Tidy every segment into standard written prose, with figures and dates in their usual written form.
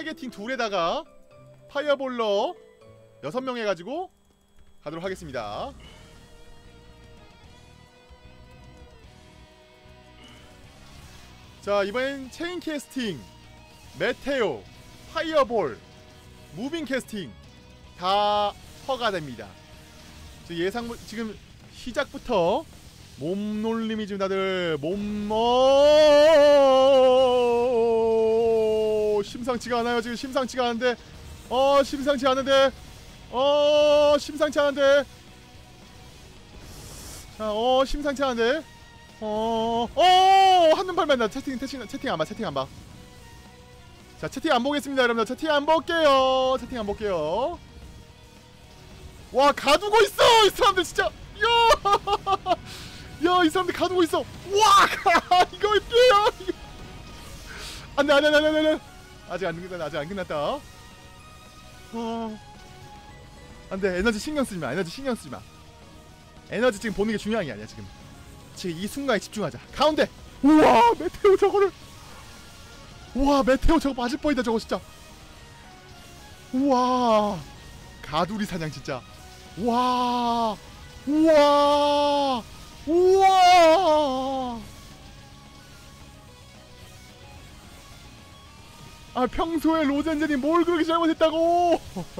타겟팅 둘에다가 파이어볼러 6명 해가지고 가도록 하겠습니다. 자, 이번엔 체인 캐스팅, 메테오, 파이어볼, 무빙 캐스팅 다 허가됩니다. 지금 시작부터 몸놀림이 지금 다들 심상치가 않아요. 지금 심상치가 않은데 심상치 않은데 심상치 않은데 자 심상치 않은데 한눈 팔면 나 채팅 안 봐. 자, 채팅 안 보겠습니다, 여러분들. 채팅 안 볼게요. 채팅 안 볼게요. 와, 가두고 있어! 이 사람들 진짜! 야, 이 사람들 가두고 있어! 와! 이거 할게요! 안 돼. 아직 안 끝났다. 안 돼. 에너지 신경 쓰지 마. 에너지 지금 보는 게 중요한 게 아니야, 지금 이 순간에 집중하자. 가운데! 우와! 메테오 저거를! 우와, 메테오 저거 맞을 뻔이다, 저거 진짜. 우와, 가두리 사냥 진짜. 우와. 아, 평소에 로젠젠이 뭘 그렇게 잘못했다고.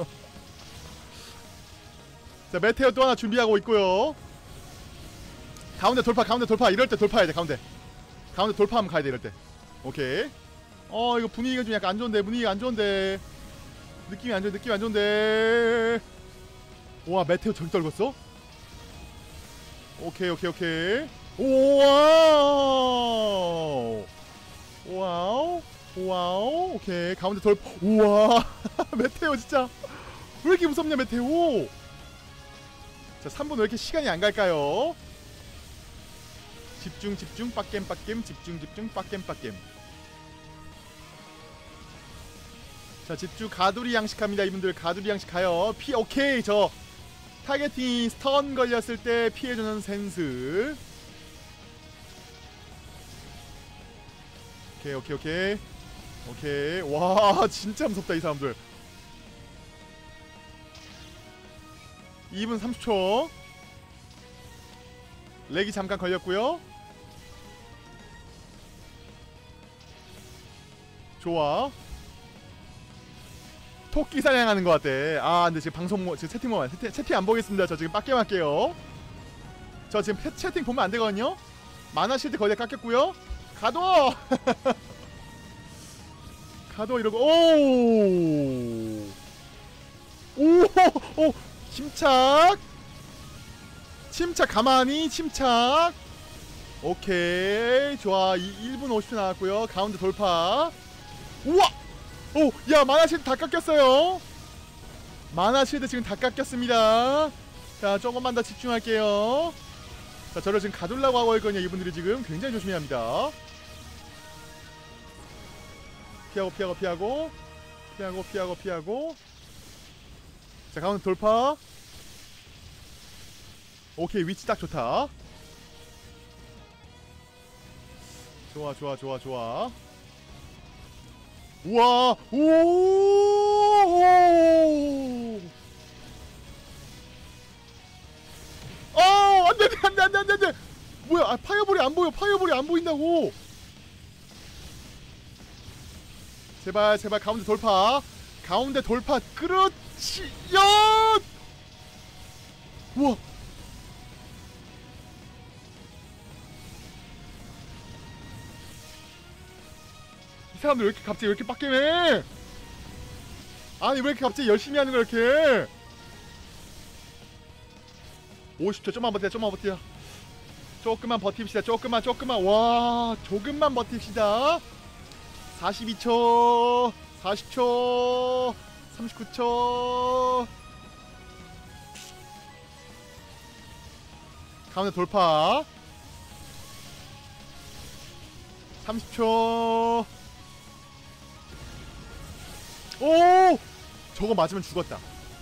자, 메테오 또 하나 준비하고 있고요. 가운데 돌파. 이럴 때 돌파해야 돼. 가운데 돌파하면 가야 돼, 이럴 때. 오케이. 이거 분위기가 좀 약간 안 좋은데. 느낌이 안 좋은데. 우와, 메테오 저기 떨궜어? 오케이. 와우. 오케이. 가운데 돌파. 우와. 메테오 진짜 왜 이렇게 무섭냐, 메테오. 자, 3분 왜 이렇게 시간이 안 갈까요? 집중 빡겜 집중 빡겜. 자, 집중. 가두리 양식합니다, 이분들. 가두리 양식 가요. 오케이. 저 타겟팅 스턴 걸렸을 때 피해주는 센스. 오케이. 와, 진짜 무섭다, 이 사람들. 2분 30초. 렉이 잠깐 걸렸고요. 좋아. 토끼 사냥하는 것 같아. 아, 근데 지금 지금 채팅 안 보겠습니다. 저 지금 빡겜 할게요. 저 지금 채팅 보면 안 되거든요. 마나 실드 거의 다 깎였고요. 가둬! 이러고. 오! 침착 가만히 침착. 오케이. 좋아. 1분 50초 나왔고요. 가운데 돌파. 우와! 오! 야, 마나 실드 다 깎였어요. 마나 실드 지금 다 깎였습니다. 자, 조금만 더 집중할게요. 자, 저를 지금 가둘라고 하고 있거든요. 이분들이 지금 굉장히 조심해야 합니다. 피하고. 자, 가운데 돌파. 오케이, 위치 딱 좋다. 좋아. 우와. 안돼. 뭐야? 아, 파이어볼이 안 보여. 파이어볼이 안 보인다고. 제발 가운데 돌파. 그렇지. 야! 우와. 이 사람들 왜 이렇게 빡겜해? 아니, 왜 이렇게 갑자기 열심히 하는 거야, 이렇게? 50초. 좀만 버텨. 조금만 버팁시다. 조금만. 와, 조금만 버팁시다. 42초, 40초, 39초. 가운데 돌파. 30초. 오! 저거 맞으면 죽었다.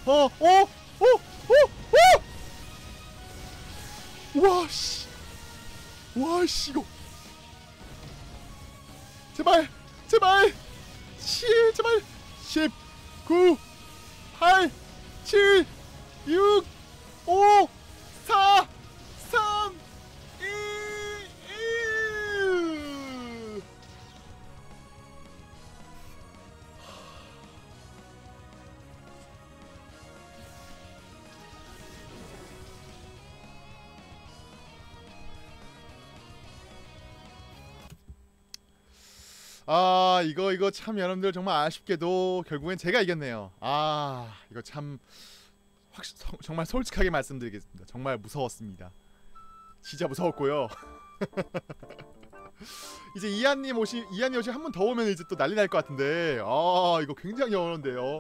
와, 씨, 이거. 제발. 10 9 8 7 6 5 4 3 2 1. 아, 이거 참 여러분들 정말 아쉽게도 결국엔 제가 이겼네요. 아, 이거 참 정말 솔직하게 말씀드리겠습니다. 정말 무서웠습니다. 진짜 무서웠고요. 이제 이한님 오시 한 번 더 오면 이제 또 난리 날 것 같은데, 아, 이거 굉장히 어려운데요.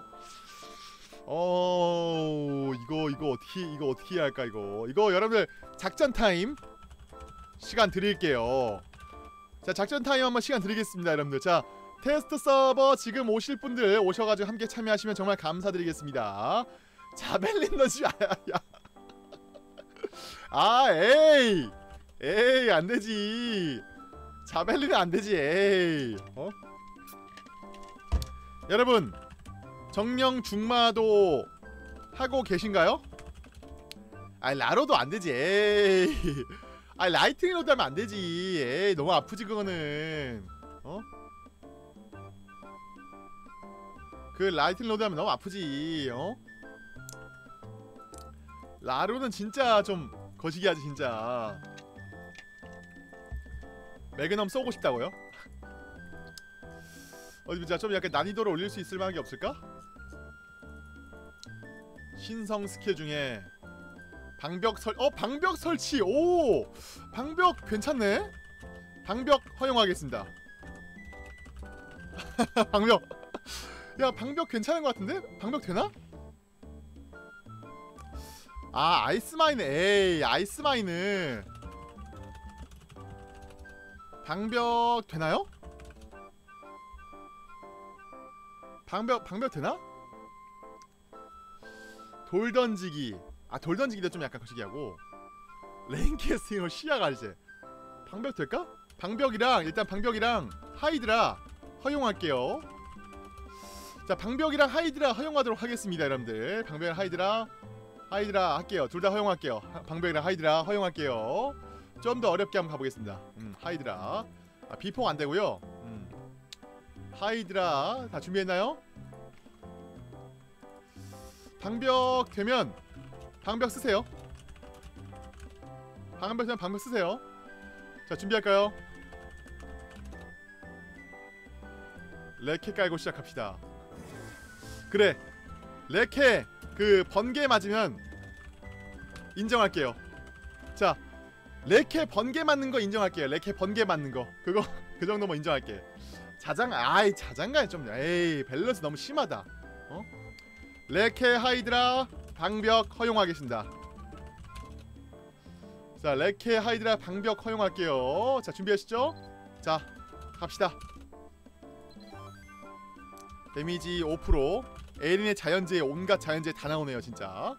이거 어떻게 해야 할까 이거 여러분들 작전 타임 시간 드릴게요. 자, 작전 타임 한번 시간 드리겠습니다, 여러분들. 자, 테스트 서버 지금 오실 분들 오셔가지고 함께 참여하시면 정말 감사드리겠습니다. 자벨린 너지. 에이 안되지. 자벨린은 안되지. 에이. 여러분, 정령 중마도 하고 계신가요? 아니, 라로도 안되지. 에이. 아니, 라이트닝 로드 하면 안되지. 에이, 너무 아프지 그거는. 그 라이트닝 로드 하면 너무 아프지. 라로는 진짜 좀 거시기 하지 진짜. 매그넘 쏘고 싶다고요? 어디 보자. 좀 약간 난이도를 올릴 수 있을 만한 게 없을까? 신성 스킬 중에 방벽 설치. 오! 방벽 괜찮네? 방벽 허용하겠습니다. 방벽. 야, 방벽 괜찮은 것 같은데? 방벽 되나? 아, 아이스 마이너. 에이, 아이스 마이너. 방벽 되나요? 방벽 되나? 돌 던지기. 아, 돌 던지기도 좀 약간 거시기하고. 레인캐스팅으로 시야가 이제 방벽 될까? 방벽이랑 일단 방벽이랑 하이드라 허용할게요. 자, 방벽이랑 하이드라 허용하도록 하겠습니다, 여러분들. 방벽이랑 하이드라 할게요. 둘 다 허용할게요. 방벽이랑 하이드라 허용할게요. 좀 더 어렵게 한번 가보겠습니다. 하이드라. 아, 비폭 안 되고요. 하이드라 다 준비했나요? 방벽 되면 방벽 쓰세요. 방벽 되면 방벽 쓰세요. 자, 준비할까요? 레케 깔고 시작합시다. 그래, 레케 그 번개 맞으면 인정할게요. 자, 레케 번개 맞는 거 인정할게요. 레케 번개 맞는 거 그거 그 정도면 인정할게. 자장가 좀, 에이, 밸런스 너무 심하다. 레케 하이드라 방벽 허용하겠습니다. 자, 레케 하이드라 방벽 허용할게요. 자, 준비하시죠. 자, 갑시다. 데미지 5%. 에린의 자연재해, 온갖 자연재해 다 나오네요 진짜.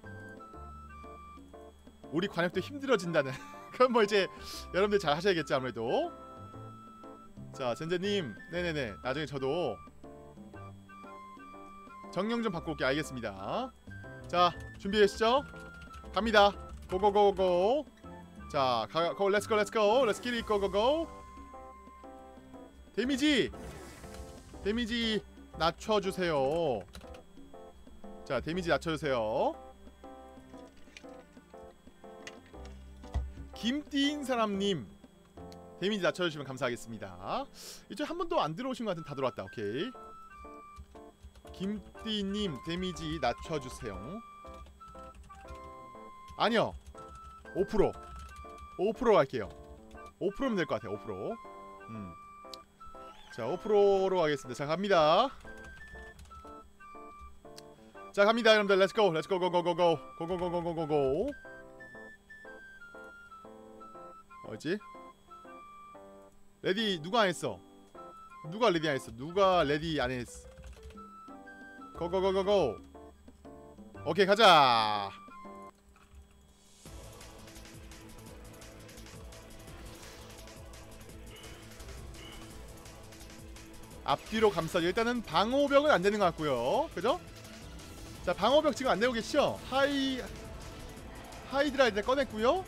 우리 관역도 힘들어진다는. 그럼 뭐 이제 여러분들 잘 하셔야겠죠 아무래도. 자, 젠제님, 네네네, 나중에 저도 정령 좀 바꿔 올게요. 알겠습니다. 자, 준비하시죠. 갑니다. 고고고고. 자, 고 렛츠고 렛츠고 렛츠 기릿 고고고. 데미지 낮춰주세요. 자, 데미지 낮춰주세요. 김띠인 사람님, 데미지 낮춰주시면 감사하겠습니다. 이제 한 번도 안 들어오신 것 같은데 다 들어왔다. 오케이. 김띠님, 데미지 낮춰주세요. 아니요, 5% 할게요. 5%면 될 것 같아요. 5%. 자, 5%로 가겠습니다. 자, 갑니다. 자, 갑니다 여러분들. 렛츠고 렛츠고 고고고고 고고고고고고. 어디? 레디 누가 안 했어? 누가 레디 안 했어? 누가 레디 안 했어? 고고고고고. 오케이, 가자. 앞뒤로 감싸줘. 일단은 방어벽은 안 되는 것 같고요. 그죠? 자, 방어벽 지금 안 내고 계시죠? 하이드라 일단 꺼냈고요.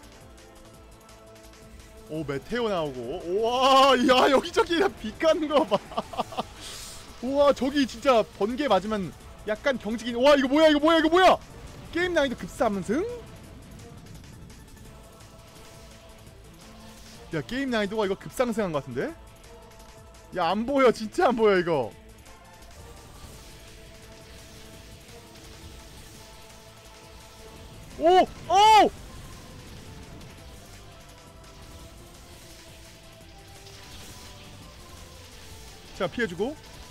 오, 메테오 나오고. 우와, 야, 여기저기 빛 가는 거 봐. 우와, 저기 진짜 번개 맞으면 약간 경직인. 와, 이거 뭐야, 이거 뭐야, 이거 뭐야? 게임 난이도 급상승? 야, 게임 난이도가 이거 급상승한 것 같은데? 야, 안 보여, 진짜 안 보여, 이거. 오! 오! 자, 피해주고.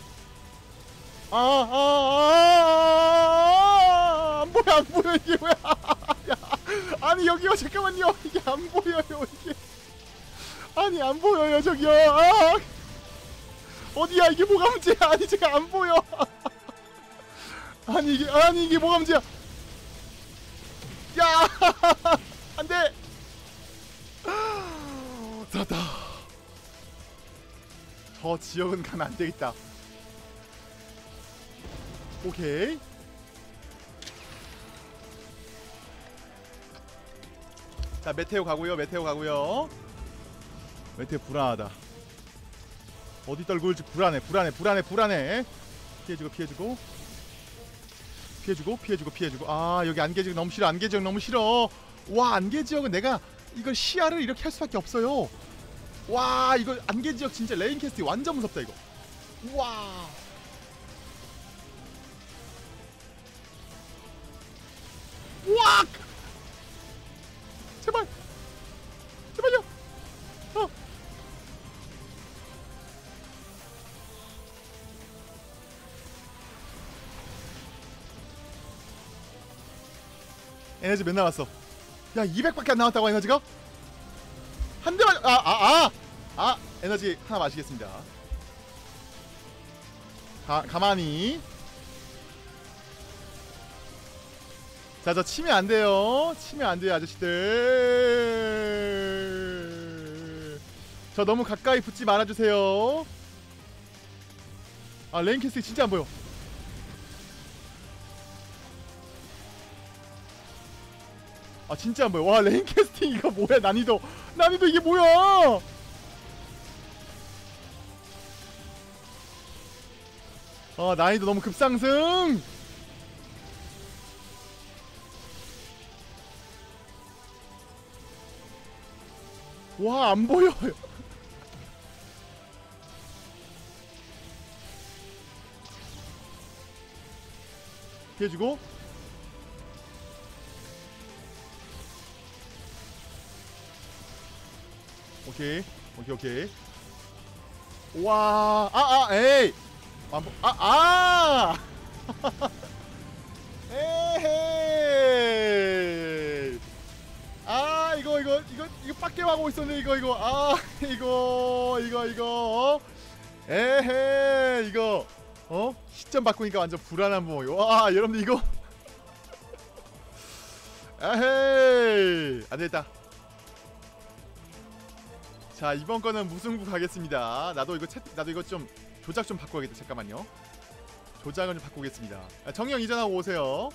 안 보여, 안 보여, 이게 뭐야. 야, 아니, 여기요, 잠깐만요. 이게 안 보여요, 이게. 아니, 안 보여요, 저기요. 어디야, 이게 뭐가 문제야. 아니, 제가 안 보여. 아니, 이게 뭐가 문제야. 야! 안 돼! 살았다. 저 지역은 가면 안 되겠다. 오케이. 자, 메테오 가고요. 메테오 가고요. 메테오 불안하다. 어디 떨고 올지 불안해. 불안해. 피해주고. 아, 여기 안개지역 너무 싫어. 안개지역 너무 싫어. 와, 안개지역은 내가 이걸 시야를 이렇게 할 수밖에 없어요. 와, 이거 안개지역 진짜 레인 캐스팅 완전 무섭다 이거. 와. 와! 제발요. 에너지 몇 남았어? 야, 200밖에 안 남았다고. 에너지가? 한 대만. 에너지 하나 마시겠습니다. 가만히. 자, 저 치면 안 돼요. 아저씨들. 저 너무 가까이 붙지 말아주세요. 아, 레인 캐스팅 진짜 안 보여. 아, 진짜 안 보여. 와, 레인 캐스팅 이거 뭐야. 난이도 이게 뭐야. 난이도 너무 급상승. 와, 안 보여. 피해주고. 오케이. 와, 에이. 에헤이. 이거 빡겜 하고 있었네. 이거. 에헤이. 이거 시점 바꾸니까 완전 불안한 모양. 와, 여러분들 이거. 에헤이. 안 되겠다. 자, 이번 거는 무승부 가겠습니다. 나도 이거 좀 조작 좀 바꿔야겠다. 잠깐만요. 조작을 좀 바꾸겠습니다. 정령 이전하고 오세요.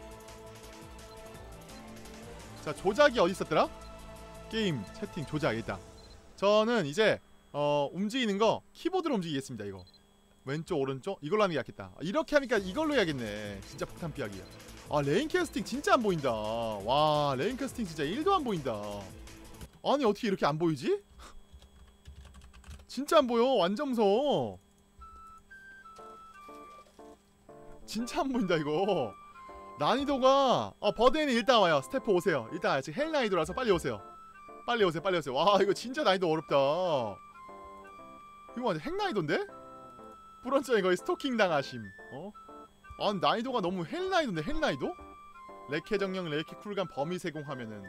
자, 조작이 어디 있었더라? 게임 채팅 조작. 일단 저는 이제 움직이는 거 키보드로 움직이겠습니다. 이거 왼쪽 오른쪽 이걸로 하는 게 낫겠다. 이렇게 하니까 이걸로 해야겠네. 진짜 폭탄 피하기야. 레인 캐스팅 진짜 안 보인다. 와, 레인 캐스팅 진짜 1도 안 보인다. 아니, 어떻게 이렇게 안 보이지? 진짜 안 보여. 완전 무서워. 진짜 안 보인다 이거. 난이도가 버드에는 일단 와요. 스태프 오세요. 일단 지금 헬 난이도라서 빨리 오세요. 와, 이거 진짜 난이도 어렵다. 이거 완전 핵 난이도인데? 불언전에 거의 스토킹 당하심. 난이도가 너무 헬 난이도인데. 헬 난이도? 레케 정령, 레케 쿨감, 범위 세공하면은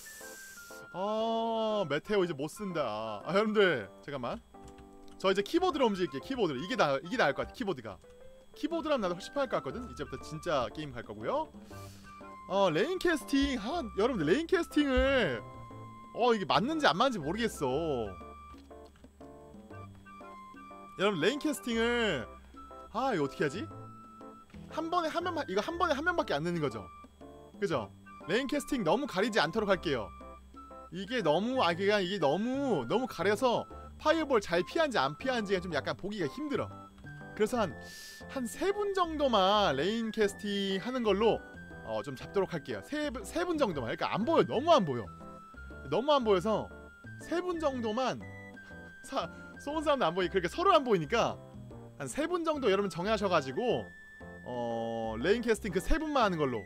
메테오 이제 못 쓴다. 여러분들 잠깐만. 저 이제 키보드로 움직일게요. 키보드로. 이게 나을 것 같아. 키보드라면 나도 훨씬 편할 것 같거든. 이제부터 진짜 게임 갈 거고요. 레인 캐스팅. 여러분들 레인 캐스팅을 이게 맞는지 안 맞는지 모르겠어. 여러분 레인 캐스팅을 이거 어떻게 하지? 한 번에 한 명만, 이거 한 번에 한 명밖에 안 넣는 거죠. 그죠? 레인 캐스팅 너무 가리지 않도록 할게요. 이게 너무 이게 너무 가려서 파이어볼 잘 피한지 안 피한지가 좀 약간 보기가 힘들어. 그래서 한 3분 정도만 레인 캐스팅 하는 걸로 좀 잡도록 할게요. 3분 정도만. 그러니까 안 보여. 너무 안 보여. 너무 안 보여서 3분 정도만 쏘는 사람도 안 보이니까, 그렇게 서로 안 보이니까 한 3분 정도 여러분 정하셔가지고 레인 캐스팅 그 3분만 하는 걸로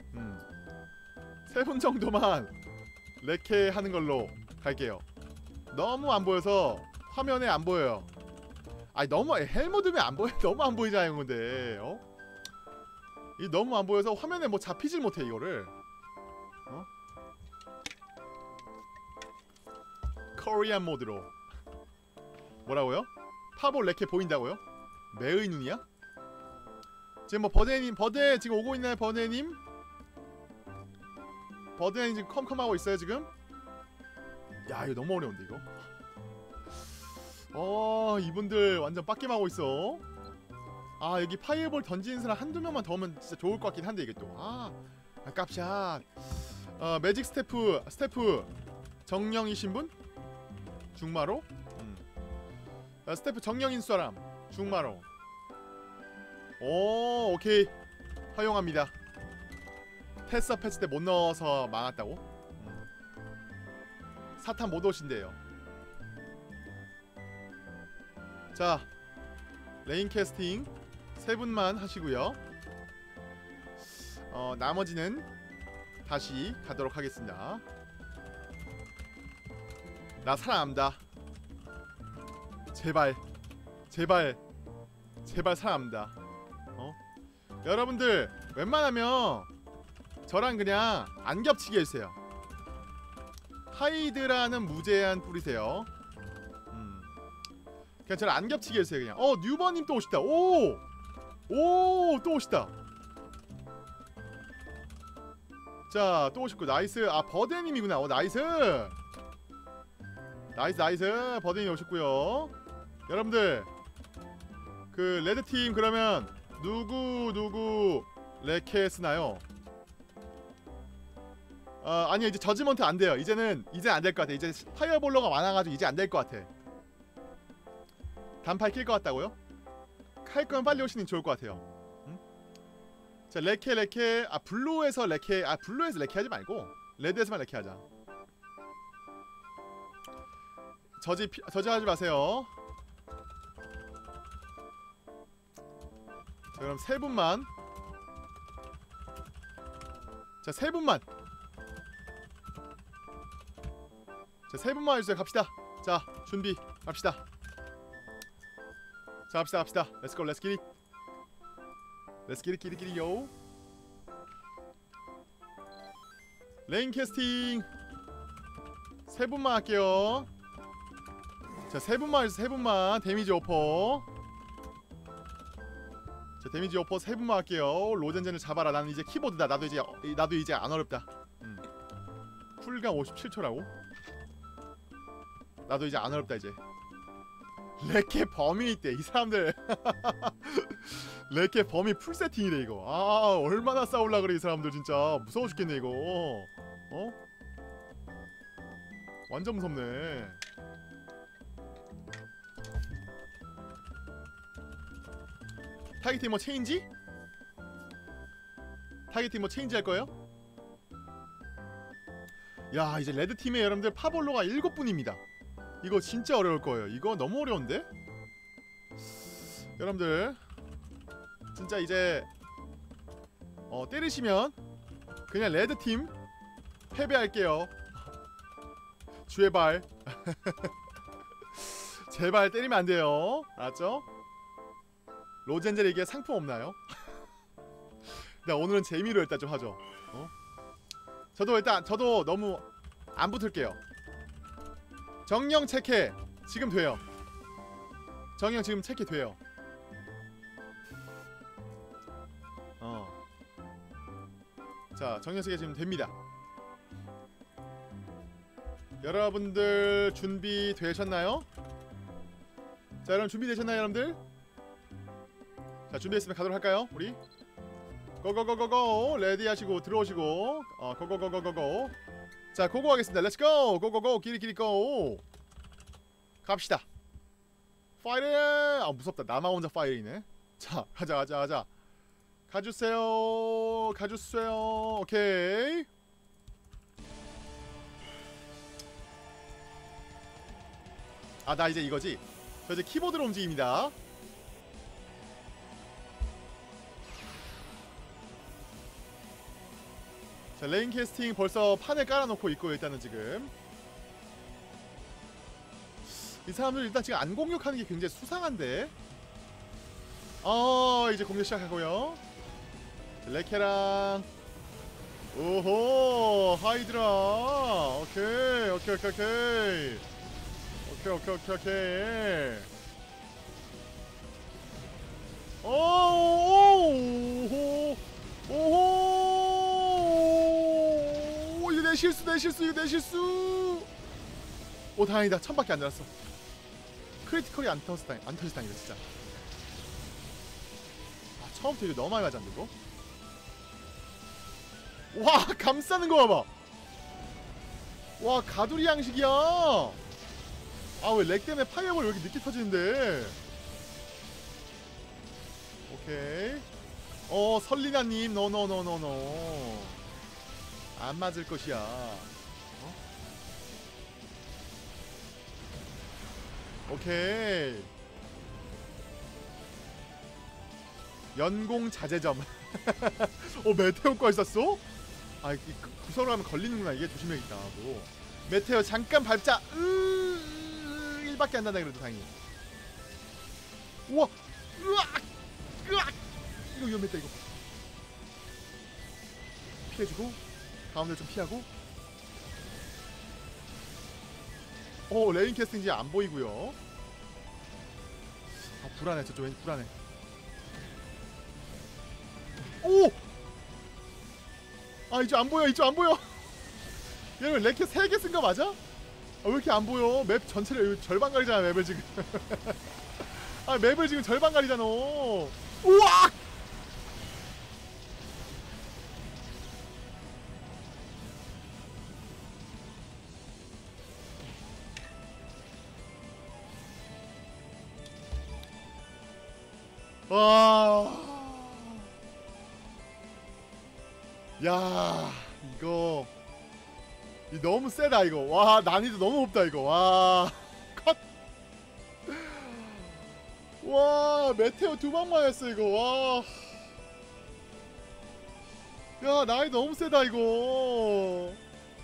3분 정도만 레케 하는 걸로 갈게요. 너무 안 보여서 화면에 안 보여요. 아니 너무 헬모드면 안 보여. 너무 안 보이잖아요 근데 이 너무 안 보여서 화면에 뭐 잡히질 못해 이거를. 코리안 모드로. 뭐라고요? 파볼 레케 보인다고요? 매의 눈이야? 지금 뭐 버드에 지금 오고 있나요? 버드님 지금 컴컴하고 있어요 지금? 야 이거 너무 어려운데 이거. 이분들 완전 빡겜하고 있어. 여기 파이어볼 던지는 사람 한두 명만 더 오면 진짜 좋을 것 같긴 한데 이게 또 깝샷. 매직 스태프 정령이신 분? 중마로? 스태프 정령인 사람 중마로. 오케이 허용합니다. 테스터 패치 때 못 넣어서 망했다고? 사탄 못 오신대요. 자 레인 캐스팅 3분만 하시고요. 나머지는 다시 가도록 하겠습니다. 나 살아남다. 제발 살아남다. 여러분들 웬만하면 저랑 그냥 안 겹치게 해주세요. 하이드라는 무제한 뿌리세요. 그냥 저를 안 겹치게 해주세요. 그냥 뉴버님 또 오시다. 또 오시다. 자 또 오셨고. 나이스. 버드님이구나. 나이스 버드님 오셨고요. 여러분들 그 레드팀 그러면 누구 레케 쓰나요? 아니요 이제 저지먼트 안 돼요. 이제 안 될 것 같아. 이제 파이어볼러가 많아가지고 이제 안 될 것 같아. 단팔 낄 것 같다고요? 할 거면 빨리 오시는 게 좋을 것 같아요. 자 레케 블루에서 레케 블루에서 레케 하지 말고 레드에서만 레케 하자. 저지하지 마세요. 자 그럼 3분만. 자 3분만. 자 3분만 해주세요. 갑시다. 자 준비 갑시다. 자 갑시다. Let's go. Let's get it yo. 레인 캐스팅 3분만 할게요. 자 3분만 해주세요. 3분만. 데미지 오퍼. 자 데미지 오퍼 3분만 할게요. 로젠젠을 잡아라. 나는 이제 키보드다. 나도 이제 안 어렵다. 쿨감 57초라고? 나도 이제 안 어렵다 이제. 레케 범위 있대 이 사람들. 레케 범위 풀 세팅이래 이거. 얼마나 싸울라 그래 이 사람들 진짜. 무서워 죽겠네 이거. 완전 무섭네. 타겟팅 뭐 체인지? 타겟팅 뭐 체인지 할 거예요? 야 이제 레드팀의 여러분들 파볼로가 7분입니다 이거 진짜 어려울 거예요. 이거 너무 어려운데? 여러분들 진짜 이제 때리시면 그냥 레드팀 패배할게요. 제발 제발 때리면 안 돼요. 알았죠? 로젠젤 이게 상품 없나요? 나 오늘은 재미로 일단 좀 하죠. 저도 너무 안 붙을게요. 정령 체크 지금 돼요. 정령 지금 체크 돼요. 자 정령 체크 지금 됩니다. 여러분들 준비 되셨나요? 자 여러분 준비되셨나요 여러분들? 자 준비했으면 가도록 할까요 우리? 고고고고고 레디 하시고 들어오시고 고고고고고고 자 고고 하겠습니다. 렛츠고 고고고 끼리끼리 고 갑시다. 파이팅! 아 무섭다. 나만 혼자 파이팅이네. 자 가자 가주세요 오케이. 아 나 이제 이거지. 저 이제 키보드로 움직입니다. 자 레인 캐스팅 벌써 판을 깔아놓고 있고 일단은 지금 이 사람들 일단 지금 안 공격하는 게 굉장히 수상한데. 이제 공격 시작하고요. 레케랑 오호 하이드라 오케이 오호 이거 내 실수 이거 내 실수. 오 다행이다. 1000밖에 안 날았어. 크리티컬이 안 터졌어 다행이다 진짜. 아 처음부터 이거 너무 많이 맞았는데 이거. 와 감싸는 거 봐봐. 와 가두리 양식이야. 아 왜 렉 때문에 파이어볼 왜 이렇게 늦게 터지는데. 오케이. 설리나님 노노노노노 안 맞을 것이야. 오케이. 연공 자제점. 메테오과 있었어? 아 구석으로 하면 걸리는구나. 이게 조심해야겠다. 뭐. 메테오 잠깐 밟자. 1밖에 안 난다 그래도 다행히. 우와. 으악. 이거 위험했다 이거. 피해주고 가운데 좀 피하고. 레인 캐스팅 이제 안 보이고요. 아 불안해. 저쪽 왠지 불안해. 오! 아 이쪽 안 보여. 여러분 렉캐 3개 쓴 거 맞아? 왜 이렇게 안 보여? 맵 전체를 절반 가리잖아 맵을 지금. 아 맵을 지금 절반 가리잖아. 우와! 와. 야 이거 너무 세다 이거. 와 난이도 너무 높다 이거. 와 컷. 와 메테오 2방 맞았어 이거. 와. 야 난이도 너무 세다 이거.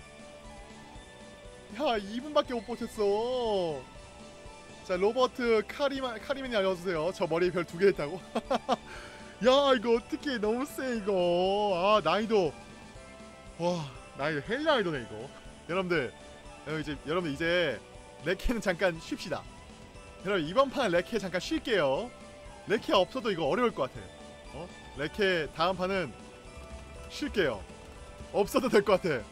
야 2분밖에 못 버텼어. 자 로버트 카리맨이 알려주세요. 저 머리에 별 2개 했다고? 야 이거 어떻게 너무 세 이거. 아 난이도 와 난이도 헬 난이도네 이거. 여러분들 이제 레케는 잠깐 쉽시다. 여러분 이번 판 레케 잠깐 쉴게요. 레케 없어도 이거 어려울 것 같아. 레케 다음 판은 쉴게요. 없어도 될 것 같아.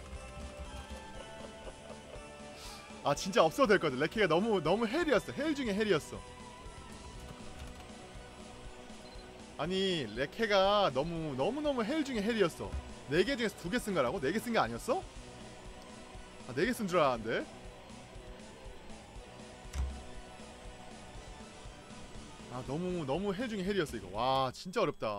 아 진짜 없어도 될 것 같아. 레케가 너무 헬이었어. 헬 중에 헬이었어. 아니 레케가 너무너무 헬 중에 헬이었어. 4개 중에서 2개 쓴 거라고? 4개 쓴 게 아니었어? 아 4개 쓴 줄 알았는데. 아 너무 헬 중에 헬이었어 이거. 와 진짜 어렵다.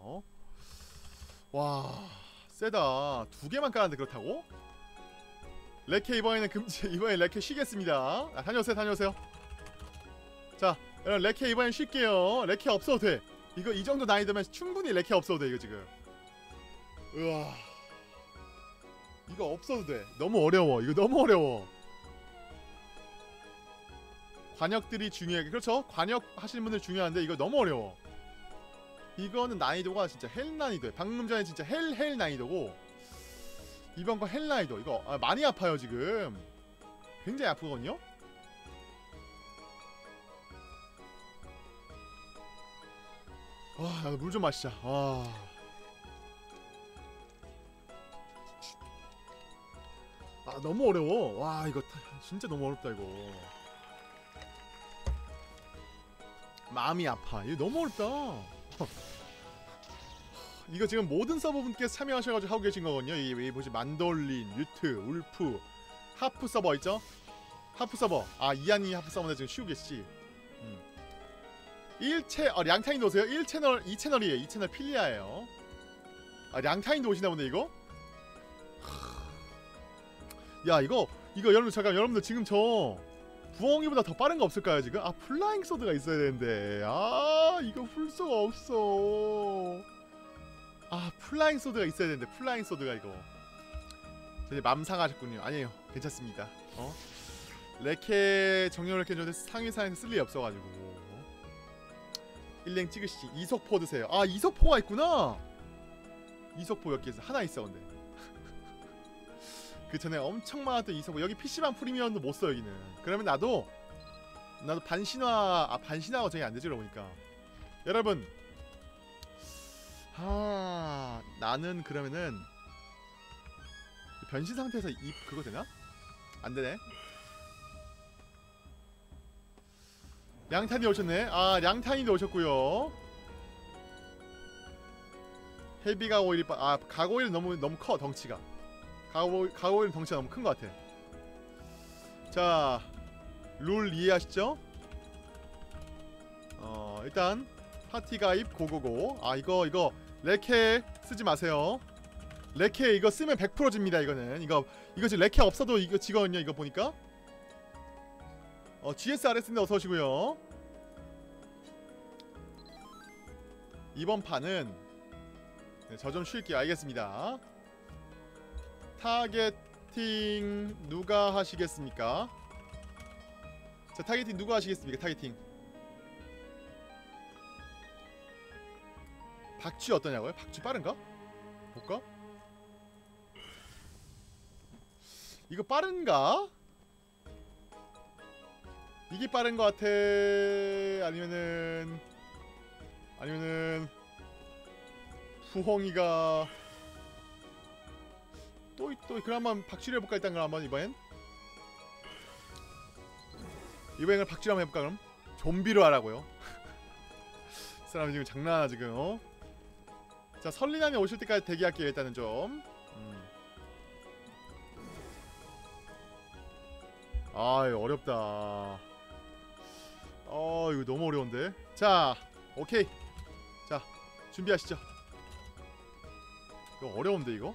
와 세다. 2개만 깔았는데 그렇다고? 레케 이번에는 이번에 레케 쉬겠습니다. 다녀오세요. 자 여러분 레케 이번엔 쉴게요. 레케 없어도 돼. 이거 이 정도 난이도면 충분히 레케 없어도 돼 이거 지금. 우와 이거 없어도 돼. 너무 어려워. 이거 너무 어려워. 관역들이 중요해. 그렇죠? 관역 하시는 분들 중요한데 이거 너무 어려워. 이거는 난이도가 진짜 헬 난이도야. 방금 전에 진짜 헬 난이도고 이번 거 헬 난이도. 이거 많이 아파요 지금. 굉장히 아프거든요. 와 물 좀 마시자. 와 너무 어려워. 와 이거 진짜 너무 어렵다 이거. 마음이 아파. 이거 너무 어렵다. 이거 지금 모든 서버분께서 참여하셔가지고 하고 계신 거거든요. 이 보시 만돌린, 유트, 울프, 하프 서버 있죠? 하프 서버. 아, 이한이 하프 서버인데 지금 쉬고 계시지. 1채, 량타인도 오세요? 1채널, 2채널이에요. 2채널 필리아예요. 아, 량타인도 오시나 보네, 이거? 야, 이거 여러분들, 잠깐, 여러분들 지금 저 부엉이보다 더 빠른 거 없을까요, 지금? 아, 플라잉 소드가 있어야 되는데. 아, 이거 풀소가 없어. 아, 플라잉 소드가 있어야 되는데, 플라잉 소드가 이거. 이제 맘상하셨군요. 아니에요, 괜찮습니다. 레케 정령 레케 저한테 상위사에서 쓸 일이 없어가지고. 1랭 찍으시지. 이석포 드세요. 아, 이석포가 있구나. 이석포 몇 개 있어? 하나 있어 근데. 그 전에 엄청 많았던 이석포. 여기 PC방 프리미엄도 못 써 여기는. 그러면 나도 반신화. 반신화가 저기 안 되지 그러니까. 여러분, 나는 그러면은 변신 상태에서 입 그거 되나? 안 되네. 량탄이 오셨네. 아, 량탄이도 오셨고요. 헤비가 오일이 가고일은 너무 커 덩치가. 가고일은 덩치가 너무 큰 것 같아. 자, 룰 이해하시죠? 일단 파티 가입 고고고. 아, 이거 레케 쓰지 마세요. 레케 이거 쓰면 100% 집니다. 이거는 이거 지금 레케 없어도 이거 지거든요. 이거 보니까. GSRS인데 어서오시고요. 이번 판은 저 좀 쉴게요. 알겠습니다. 타겟팅 누가 하시겠습니까? 자, 타겟팅 누가 하시겠습니까? 타겟팅 박쥐 어떠냐고요? 박쥐 빠른가? 볼까? 이거 빠른가? 이게 빠른 것 같아. 아니면은 부엉이가 또 그럼 한번 박쥐를 해볼까? 일단 그럼 한번 이번에는 박쥐를 한번 해볼까? 그럼 좀비로 하라고요. 사람이 지금 장난하나 지금. 자, 설리난이 오실 때까지 대기할게요. 일단은 좀. 아, 이거 어렵다. 이거 너무 어려운데. 자, 오케이. 자, 준비하시죠. 이거 어려운데 이거?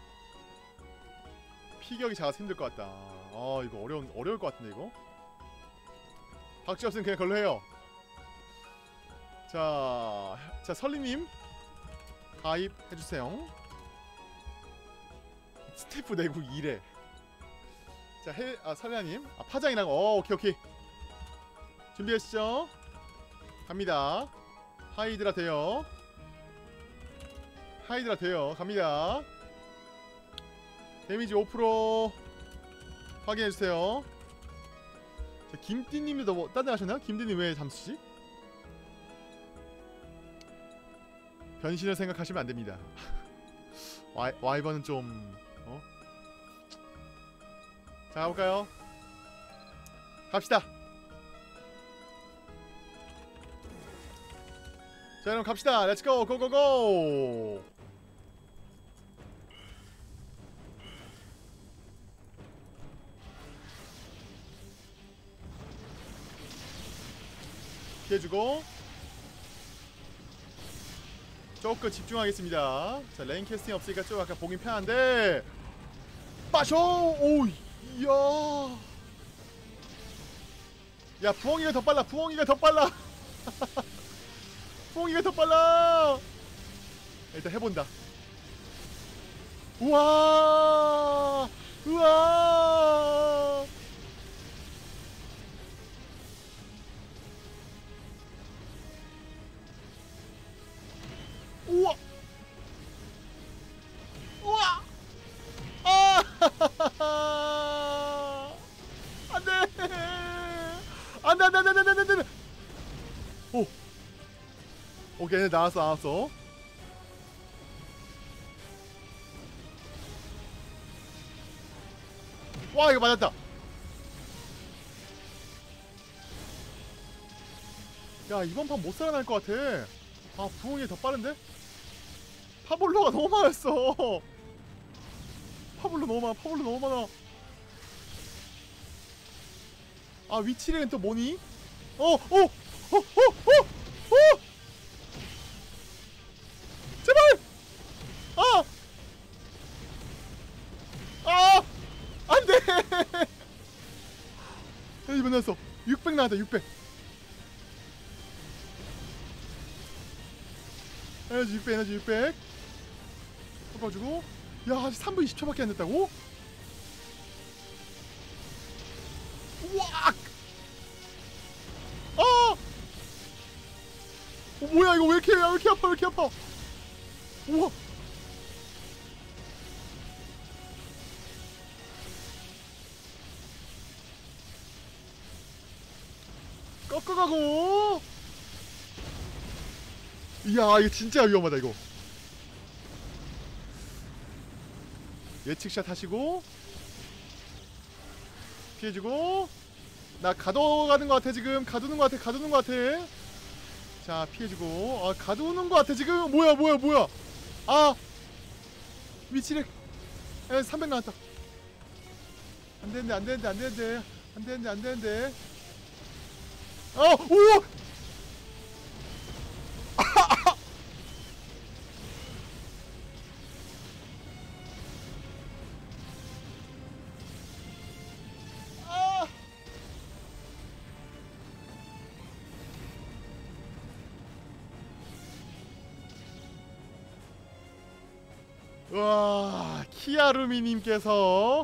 피격이 작아서 힘들 것 같다. 이거 어려울 것 같은데 이거? 박쥐 없으면 그냥 걸로 해요. 자, 설리님 가입해주세요. 스태프 내국 2래. 자, 설리나님. 파장이라고. 오케이. 준비하시죠. 갑니다. 하이드라 돼요. 갑니다. 데미지 5% 확인해주세요. 자, 김띠님도 뭐 딴 데 가셨나요? 김띠님 왜 잠수지? 변신을 생각하시면 안됩니다. 와이번은 좀 자, 가볼까요? 갑시다. 자, 그럼 갑시다. 렛츠고 고고고. 피해주고 조금 집중하겠습니다. 자, 레인 캐스팅 없으니까 좀 아까 보긴 편한데 빠쇼! 오, 이야. 야, 부엉이가 더 빨라. 부엉이가 더 빨라. 일단 해본다. 우와. 아! 안돼. 오. 오케이, 나왔어. 와, 이거 맞았다. 야 이번 판 못 살아날 것 같아. 아 부엉이 더 빠른데? 파볼로가 너무 많았어. 파볼로 너무 많아. 파볼로 너무 많아. 아 위치랭은 또 뭐니? 제발! 아! 아! 안돼! 에너지 만났어. 600 나왔다. 600. 에너지 600. 에너지 600. 바꿔주고. 야 아직 3분 20초밖에 안 됐다고? 우와! 아! 뭐야 이거 왜 이렇게 아파 왜 이렇게 아파? 우와! 꺾어가고. 이야 이거 진짜 위험하다 이거. 예측샷 하시고 피해주고. 나 가둬가는 것 같아 지금. 가두는 것 같아. 가두는 것 같아. 자 피해주고. 아 가두는 것 같아 지금. 뭐야 아 위치를 300 나왔다. 안되는데 안되는데 안되는데 안되는데 안되는데. 우와! 와 키아루미님께서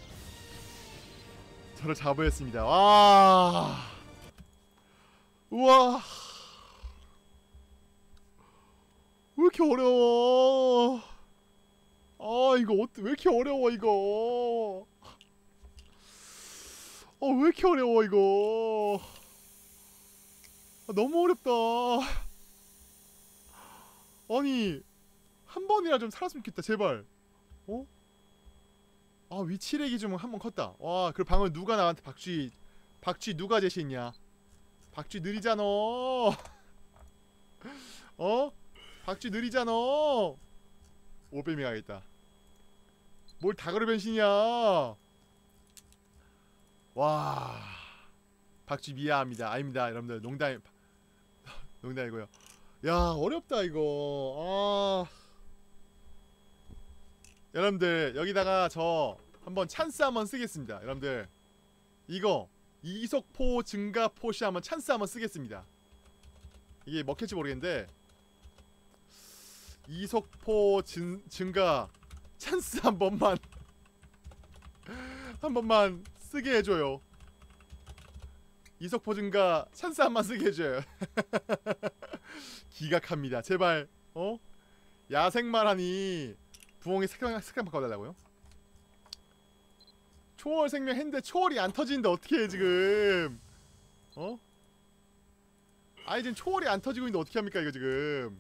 저를 자부했습니다. 와 우와 왜 이렇게 어려워. 아 이거 왜 이렇게 어려워 이거. 왜 이렇게 어려워 이거. 너무 어렵다. 아니 한 번이라 좀 살았으면 좋겠다 제발. 위치렉이 좀 한 번 컸다. 와 그리고 방금 누가 나한테 박쥐 누가 제시했냐. 박쥐 느리잖아. 박쥐 느리잖아. 500명 가겠다. 뭘 다그로 변신이야. 와 박쥐 미안합니다. 아닙니다 여러분들. 농담이고요. 야 어렵다 이거. 여러분들 여기다가 저 한번 찬스 한번 쓰겠습니다. 여러분들 이거 이속포 증가 포시 한번 찬스 한번 쓰겠습니다. 이게 먹힐지 모르겠는데 이속포 증가 찬스 한 번만 쓰게 해줘요. 이속포 증가 찬스 한 번 쓰게 해줘요. 기각합니다. 제발. 야생말 하니 부엉이 색깔 바꿔달라고요? 초월 생명 했는데 초월이 안 터지는데 어떻게 해 지금. 아니 지금 초월이 안 터지고 있는데 어떻게 합니까 이거 지금.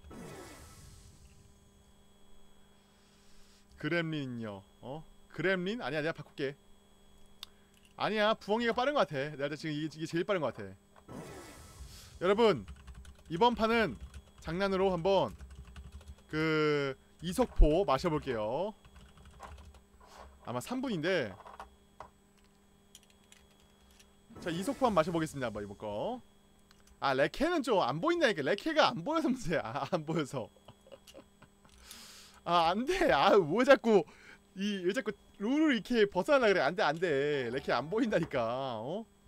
그렘린요. 그렘린? 아니야 내가 바꿀게. 아니야 부엉이가 빠른 것 같아. 내가 지금 이게 제일 빠른 것 같아. 여러분 이번 판은 장난으로 한번 그 이속포 마셔볼게요. 아마 3분인데 자 이속포 한번 마셔보겠습니다. 한번 이번 거. 레케는 좀 안 보인다니까. 레케가 안 보여서 문제야. 안 보여서. 안돼. 왜 자꾸 왜 자꾸 룰을 이렇게 벗어나려 그래. 안돼. 레케 안 보인다니까.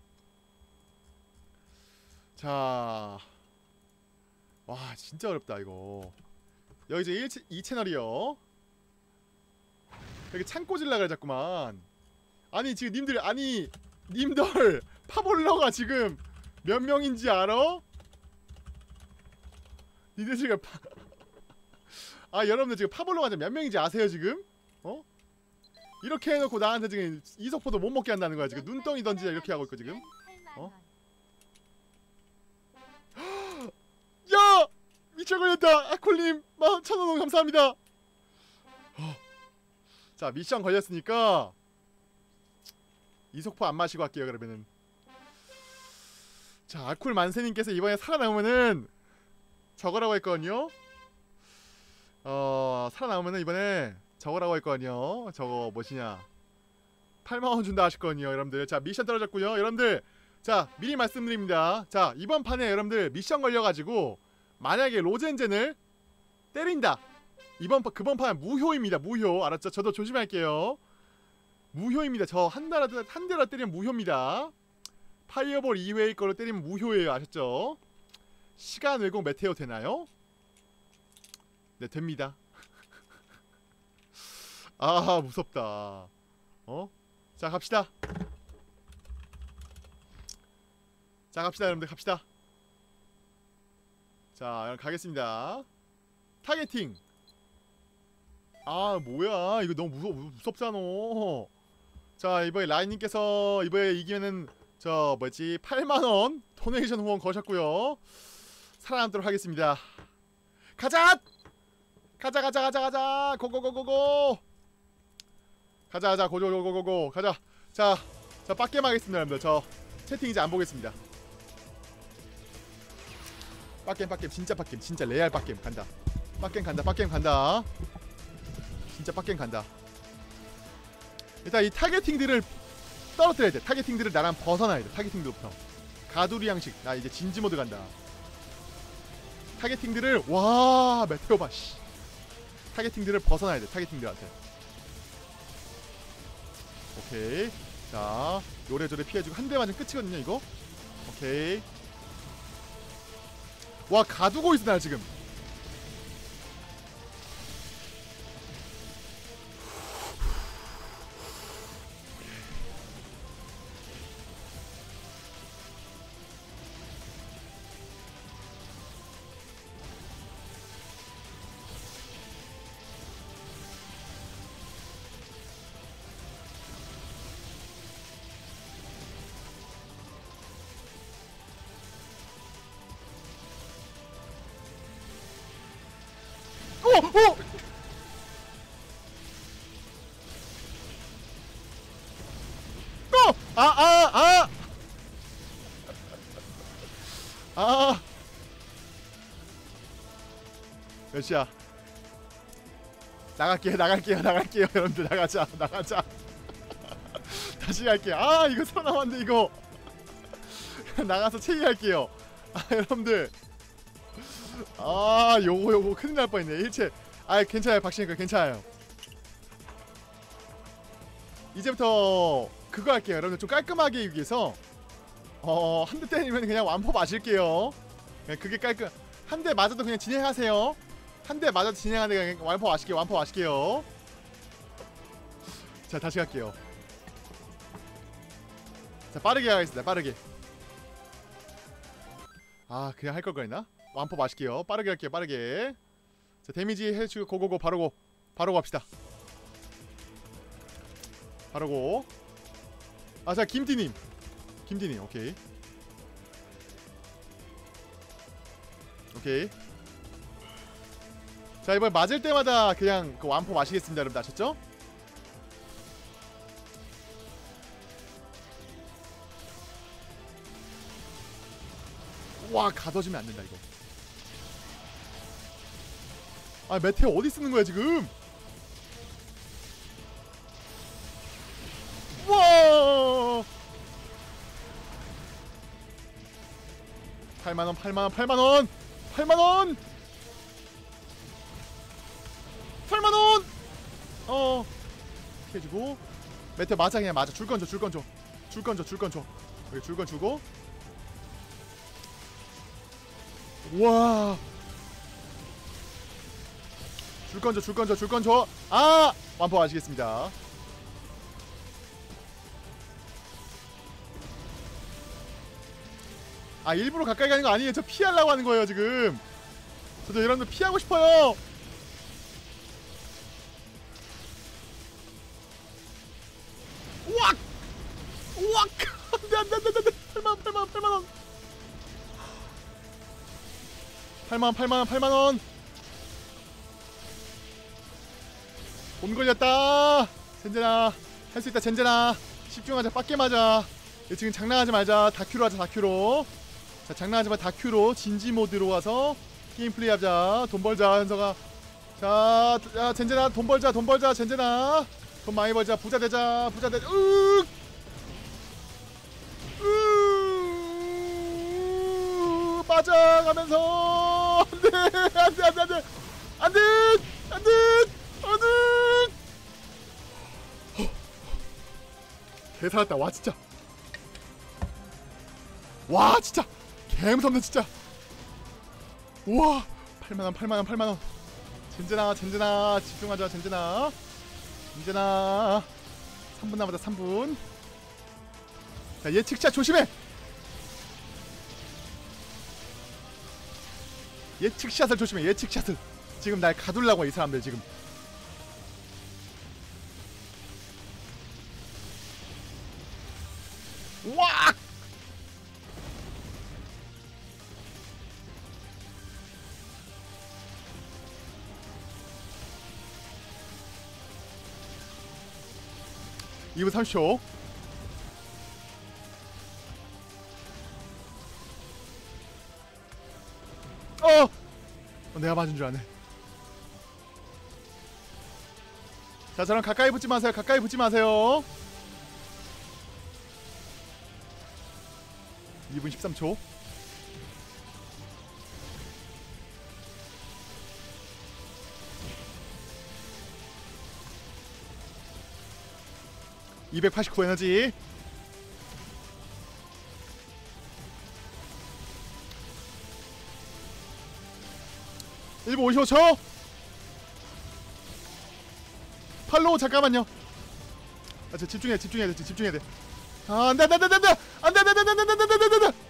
자 와 진짜 어렵다 이거. 여기 이제 2채널이요 여기 창고질라 그래 자꾸만. 아니 지금 님들 파볼러가 지금 몇 명인지 알아? 니들 지금 여러분들 지금 파볼러가 몇 명인지 아세요 지금? 이렇게 해놓고 나한테 지금 이석포도 못 먹게 한다는 거야 지금. 눈덩이 던지자 이렇게 하고 있고 지금. 야! 미쳐걸렸다. 아콜님 11,000원 감사합니다. 자 미션 걸렸으니까 이속포 안 마시고 할게요 그러면은. 자, 아쿨 만세님께서 이번에 살아남으면은 저거라고 했거든요. 살아남으면은 이번에 저거라고 했거든요. 저거 뭐시냐, 8만원 준다 하셨거든요 여러분들. 자, 미션 떨어졌고요 여러분들. 자, 미리 말씀드립니다. 자, 이번 판에 여러분들 미션 걸려가지고 만약에 로젠젠을 때린다, 그번 판 무효입니다. 무효. 알았죠? 저도 조심할게요. 무효입니다. 저 한 대라 때리면 무효입니다. 파이어볼 이외의 걸로 때리면 무효예요. 아셨죠? 시간 왜곡 메테오 되나요? 네, 됩니다. 아, 무섭다. 자, 갑시다. 자, 갑시다 여러분들. 갑시다. 자, 여러분 가겠습니다. 타겟팅. 아, 뭐야 이거 너무 무섭잖아. 자, 이번에 라인님께서 이번에 이기면은 저 뭐지 8만원 도네이션 후원 거셨고요. 살아남도록 하겠습니다. 가자! 가자 고고고고고 가자 고고고고고 가자. 자 빡겜 하겠습니다 여러분들. 저 채팅 이제 안 보겠습니다. 빡겜 진짜 빡겜, 진짜 레알 빡겜 간다. 빡겜 간다. 진짜 빡겜 간다. 일단 이 타겟팅들을 떨어뜨려야 돼. 타겟팅들을 나랑 벗어나야 돼. 타겟팅들부터 가두리 양식. 나 이제 진지 모드 간다. 타겟팅들을, 와 메테오 봐 씨. 타겟팅들을 벗어나야 돼. 타겟팅들한테. 오케이. 자, 요래조래 피해주고 한 대 맞으면 끝이거든요 이거. 오케이. 와, 가두고 있어 나 지금. 몇시야? 나갈게요 여러분들. 나가자 다시 갈게요. 아, 이거 살아남았는데 이거 나가서 체이할게요. 아, 여러분들. 아, 요거 큰일 날 뻔했네. 일체. 아, 괜찮아요 박신이니까 괜찮아요. 이제부터 그거 할게요 여러분들. 좀 깔끔하게 하기 위해서 한 대 때리면 그냥 완포 마실게요. 그냥 그게 깔끔. 한 대 맞아도 그냥 진행하세요. 한 대 맞아도 진행하는데 그냥 완포 마실게요. 자, 다시 갈게요. 자, 빠르게 가겠습니다. 빠르게. 아, 그냥 할 걸 그랬나? 완포 마실게요. 빠르게 할게요. 빠르게. 자, 데미지 해주고 고고고. 바로 갑시다. 바로 고. 아, 자, 김디님 오케이. 자, 이번에 맞을 때마다 그냥 그 완포 마시겠습니다 여러분. 아셨죠? 와, 가둬지면 안된다 이거. 아, 메테오 어디 쓰는 거야 지금? 와! 8만원 해주고. 메테오 맞아. 그냥 맞아. 줄건 줘. 여기 줄건 주고. 와, 줄건 줘. 아, 완포 마시겠습니다. 아, 일부러 가까이 가는 거 아니에요. 저 피하려고 하는 거예요 지금. 저도 여러분들 피하고 싶어요. 우악 안돼. 8만원. 돈 걸렸다. 젠제나 할 수 있다. 젠제나 집중하자. 빡게 맞아. 지금 장난하지 말자. 다큐로 하자. 다큐로. 자, 장난하지마. 다큐로 진지 모드로 와서 게임 플레이하자. 돈 벌자 현서가. 자, 야 젠제나 돈 벌자. 돈 벌자 젠제나. 돈 많이 벌자. 부자 되자. 부자 되자. 빠져가면서 안돼 안돼 안돼 안돼 안돼 안돼 안돼. 개 살았다. 와 진짜. 와 진짜 개무섭네 진짜. 우와 8만원 8만원 8만원. 젠제나 젠제나 집중하자. 젠제나 젠제나 3분 남았다. 3분. 자 예측샷 조심해. 예측샷을 조심해. 예측샷을. 지금 날 가둘라고 이 사람들 지금. 와! (2분 30초) 내가 맞은 줄 아네. 자 저랑 가까이 붙지 마세요. 가까이 붙지 마세요. 2분 13초. (289) 에너지. (1분 55초) 팔로우 잠깐만요. 아, 저 집중해 집중해야 돼. 집중해야 돼. 아 안돼 안돼 안돼 안돼 안돼 안돼 안돼 안돼 안돼 안돼 안돼 안돼.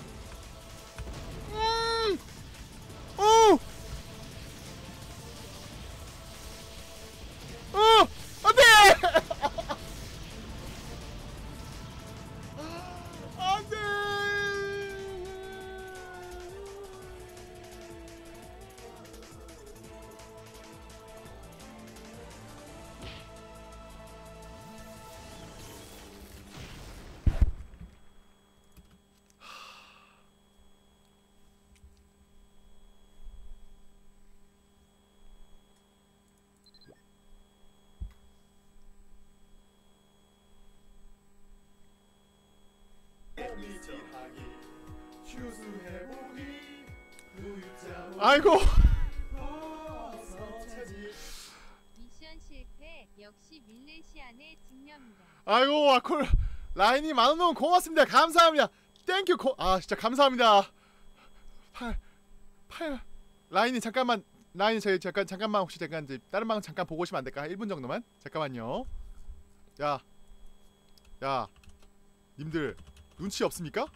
아이고. 미션 실패. 역시 밀레시안의 직녀입니다. 아이고 아콜 라인이 만원 고맙습니다. 감사합니다. 땡큐 아 진짜 감사합니다. 8 라인이 잠깐만. 라인이 저희 잠깐만 혹시 잠깐 이제 다른 방 잠깐 보고 오시면 안 될까? 1분 정도만. 잠깐만요. 야 님들 눈치 없습니까?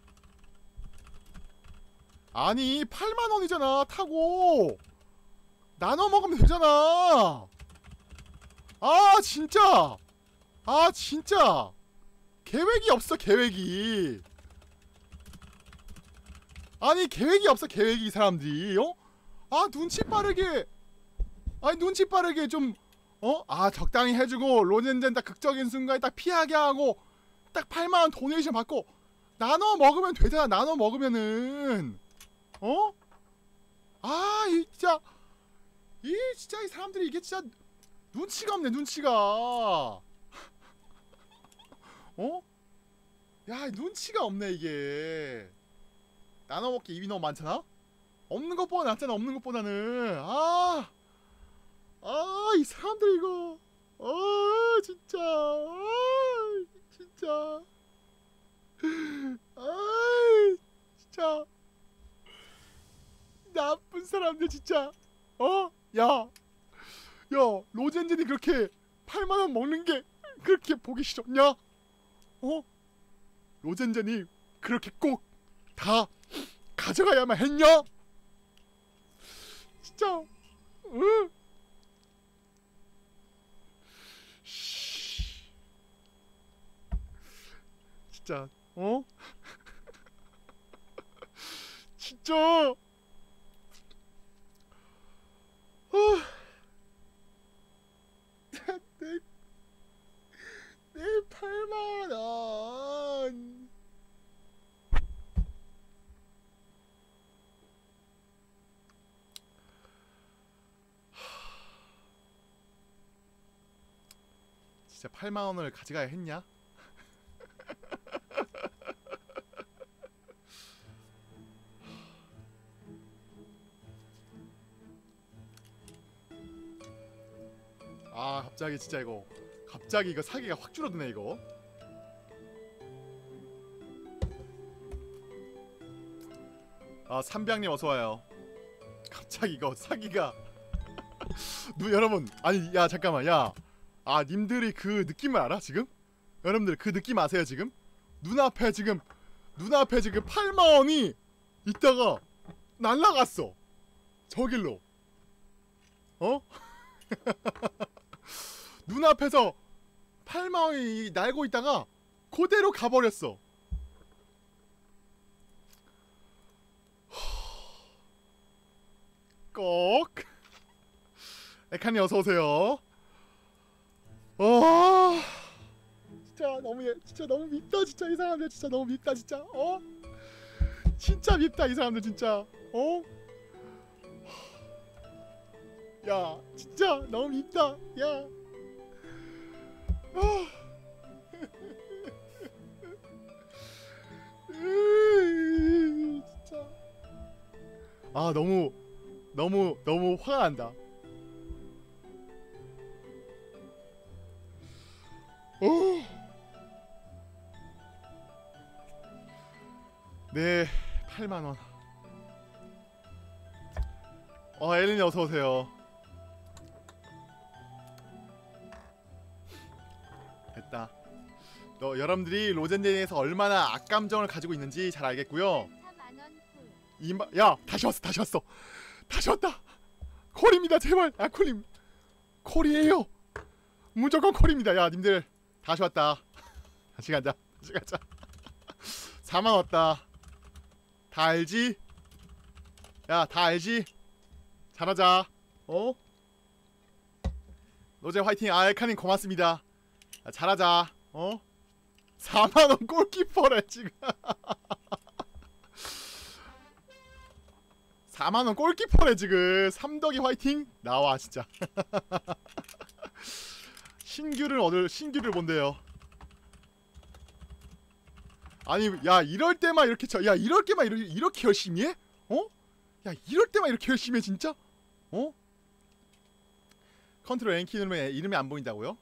아니 8만원이잖아. 타고 나눠 먹으면 되잖아. 아 진짜. 아 진짜 계획이 없어. 계획이. 아니 계획이 없어. 계획이. 이 사람들이 아 눈치 빠르게. 아니 눈치 빠르게 좀 아 적당히 해주고 로젠젠 딱 극적인 순간에 딱 피하게 하고 딱 8만원 도네이션 받고 나눠 먹으면 되잖아. 나눠 먹으면은 아 이 진짜 이 사람들이 이게 진짜 눈치가 없네. 눈치가. 야 눈치가 없네 이게. 나눠 먹기 입이 너무 많잖아. 없는 것보다 낫잖아. 없는 것보다는. 이 사람들 이거. 진짜. 진짜. 진짜. 나쁜 사람들 진짜. 야 로젠젠이 그렇게 8만원 먹는게 그렇게 보기 싫었냐? 로젠젠이 그렇게 꼭 다 가져가야만 했냐? 진짜. 진짜. 진짜. 내 8만원 진짜 8만원을 가져가야 했냐? 아 갑자기 진짜 이거 갑자기 이거 사기가 확 줄어드네 이거. 아 삼병님 어서와요. 갑자기 이거 사기가 여러분 아니 야 잠깐만 야 아 님들이 그 느낌을 알아 지금? 여러분들 그 느낌 아세요 지금? 눈앞에 지금 8만원이 있다가 날라갔어 저길로. 어? 눈앞에서 8만원이 날고 있다가 그대로 가버렸어. 꼭 에카니 어서오세요. 진짜 너무 밉다 진짜 이 사람들 진짜 너무 밉다 진짜. 진짜 밉다 이 사람들 진짜. 야 진짜 너무 밉다 야. 진짜 아 너무 화가 난다. 네 8만원. 엘린이 어서오세요. 됐다. 여러분들이 로젠제에서 얼마나 악감정을 가지고 있는지 잘 알겠고요. 야 다시 왔다. 콜입니다 제발. 콜님 콜이에요. 무조건 콜입니다. 야 님들 다시 왔다. 다시 가자 4만 왔다. 다 알지? 야 다 알지? 잘하자. 노제 화이팅. 에카님 고맙습니다. 잘하자. 4만원 골키퍼래 지금. 4만원 골키퍼래 지금. 삼덕이 화이팅. 나와 진짜. 신규를 본대요. 아니 야 이럴 때만 이렇게 야 이럴 때만 이렇게 열심히 해? 야 이럴 때만 이렇게 열심히 해 진짜? 컨트롤 N키 누르면 이름이 안 보인다고요?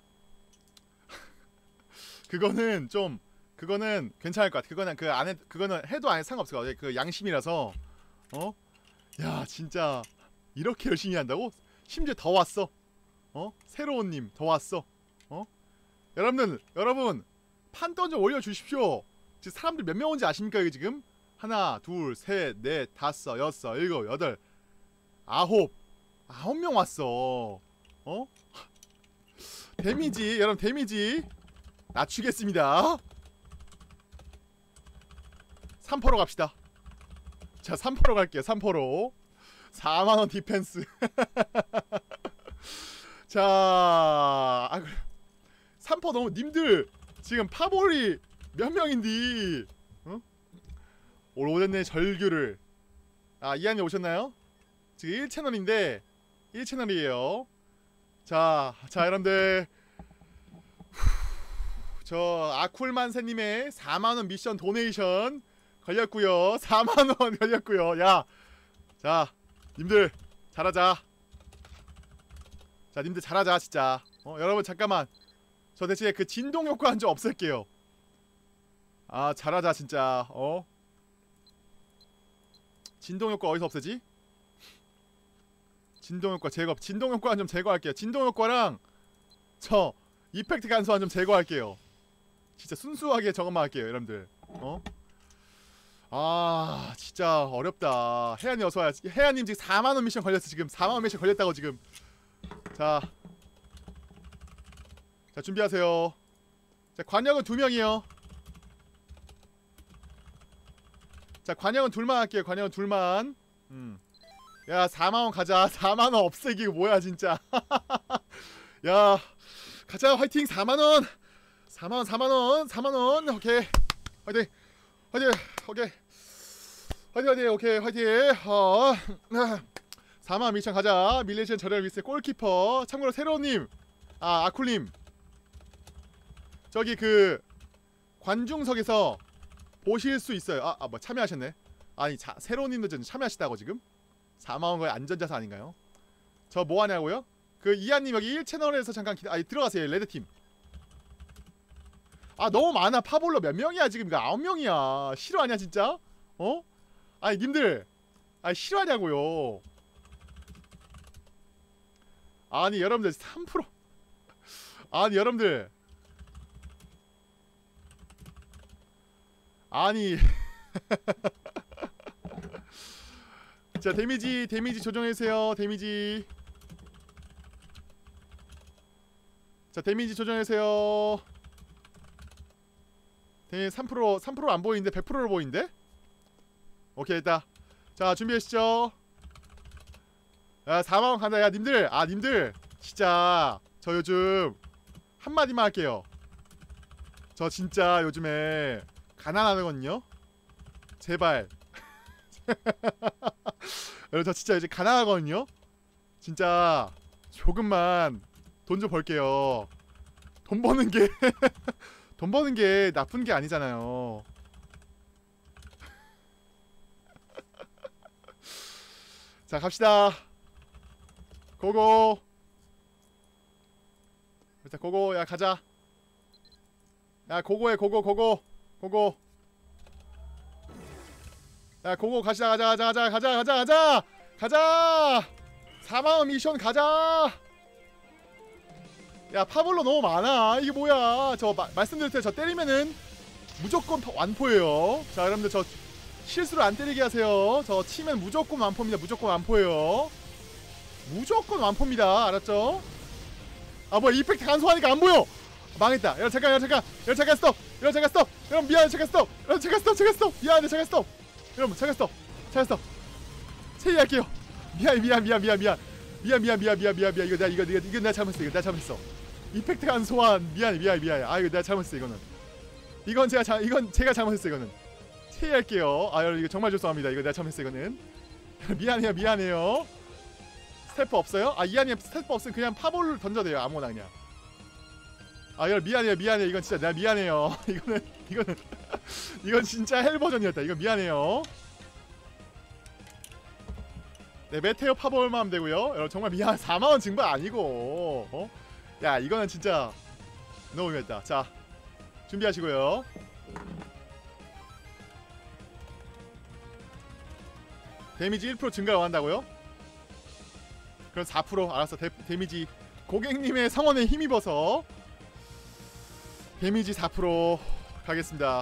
그거는 괜찮을 것 같아. 그거는 해도 안 상관없을 것 같아. 그 양심이라서. 야 진짜 이렇게 열심히 한다고? 심지어 더 왔어. 새로운 님 더 왔어. 여러분 판돈 좀 올려주십시오. 지금 사람들 몇 명 온지 아십니까 이게 지금? 하나 둘 셋 넷 다섯 여섯 일곱 여덟 아홉 명 왔어. 데미지 여러분 데미지 낮추겠습니다. 3%로 갑시다. 자 3%로 갈게요. 3%로 4만원 디펜스. 자 3% 너무 님들 지금 파볼이 몇 명인디? 오랜만에 절규를. 이한이 오셨나요? 지금 1채널인데 1채널이에요 자 여러분들 저 아쿨만세님의 4만원 미션 도네이션 걸렸구요. 4만원 걸렸구요. 야 자 님들 잘하자. 자 님들 잘하자 진짜. 여러분 잠깐만 저 대신에 그 진동 효과 좀 없앨게요. 잘하자 진짜. 진동 효과 어디서 없애지? 진동 효과 제거. 진동 효과는 좀 제거할게요. 진동 효과랑 저 이펙트 간소한 좀 제거할게요. 진짜 순수하게 저것만 할게요 여러분들. 진짜 어렵다. 혜안이 어서와요. 혜안님 지금 4만원 미션 걸렸어. 지금 4만원 미션 걸렸다고 지금. 자 준비하세요. 자 관역은 2명이요. 자 관역은 둘만 할게요. 관역은 둘만. 야 4만원 가자. 4만원 없애기 뭐야 진짜. 야 가자 화이팅. 4만원 4만원 오케이 화이팅 오케이 화이팅 오케이 화이팅. 4만원 미션 가자. 밀레시안 저렴 위스 골키퍼. 참고로 새로운님 아쿨님 저기 그 관중석에서 보실 수 있어요. 뭐 참여하셨네. 아니 새로운님도 좀 참여하시다고 지금? 4만원 거의 안전자산 아닌가요? 저 뭐하냐고요? 그 이하님 여기 1채널에서 잠깐 들어가세요. 레드팀. 너무 많아. 파볼로 몇 명이야 지금? 이거 9명이야. 싫어하냐 진짜? 어? 아니 님들 싫어하냐고요. 아니 여러분들 3% 아니 여러분들 아니 자 데미지 조정해주세요. 데미지 자 데미지 조정해주세요. 데미지 3% 안 보이는데 100%로 보이는데? 오케이 됐다. 자 준비하시죠. 야 4만원 간다. 야 님들 님들 진짜 저 요즘 한마디만 할게요. 저 진짜 요즘에 가난하거든요. 제발 여러분 저 진짜 요즘 가난하거든요. 진짜 조금만 돈 좀 벌게요. 돈 버는 게 돈 버는 게 나쁜 게 아니잖아요. 자 갑시다. 고고. 일단 고고. 야 가자. 야 고고해. 고고. 야 고고 가시다. 가자. 4만원 미션 가자. 야 파볼로 너무 많아. 이게 뭐야. 저 말씀드릴 때 저 때리면은 무조건 완포예요. 자 여러분들 저 실수로 안 때리게 하세요. 저 치면 무조건 완포입니다. 무조건 완포예요. 무조건 완포입니다. 알았죠? 뭐야 이펙트 간소하니까 안 보여. 망했다. 여러분 잠깐 스톱. 여러분 미안해 잠깐 스톱. 미안해 잠깐 스톱. 여러분 잠깐 스톱. 체이할게요. 미안. 이거 내가 잘못했어. 이펙트 간소한 미안해. 이거 내가 잘못했어. 이건 제가 잘못했어. 이거는 체이할게요. 여러분 이거 정말 죄송합니다. 이거 내가 잘못했어. 이거는 미안해요. 스태프 없어요? 이하님 스태프 없으면 그냥 파볼을 던져도 돼요. 아무거나 그냥. 여러분 미안해요. 이건 진짜 내가 미안해요. 이건 진짜 헬 버전이었다. 이거 미안해요. 네 메테오 파볼만 하면 되고요. 여러분 정말 미안. 4만원 증발 아니고 야 이거는 진짜 너무 미안했다. 자 준비하시고요. 데미지 1% 증가를 원한다고요? 그럼 4% 알았어. 데미지 고객님의 성원에 힘입어서 데미지 4% 가겠습니다.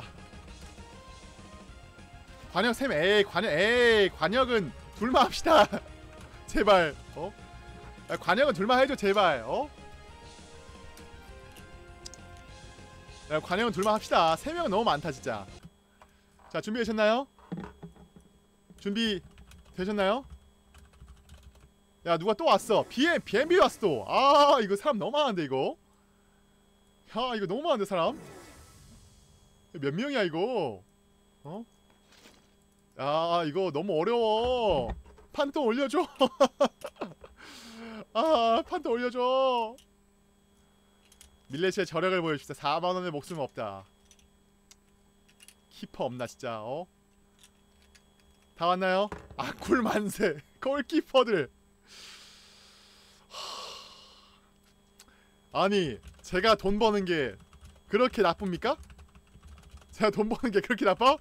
관역 3 관역은 둘만 합시다. 제발 관역은 둘만 해줘 제발. 야, 관역은 둘만 합시다. 3명은 너무 많다 진짜. 자 준비되셨나요? 준비되셨나요? 야 누가 또 왔어. BNB 왔어 또. 이거 사람 너무 많은데 이거. 야 이거 너무 많은데 사람. 몇 명이야 이거. 이거 너무 어려워. 판돈 올려줘. 판돈 올려줘. 밀레시의 저력을 보여줍시다. 4만원의 목숨은 없다. 키퍼 없나 진짜. 다 왔나요? 굴만세. 골키퍼들. 아니 제가 돈 버는 게 그렇게 나쁩니까? 제가 돈 버는 게 그렇게 나빠?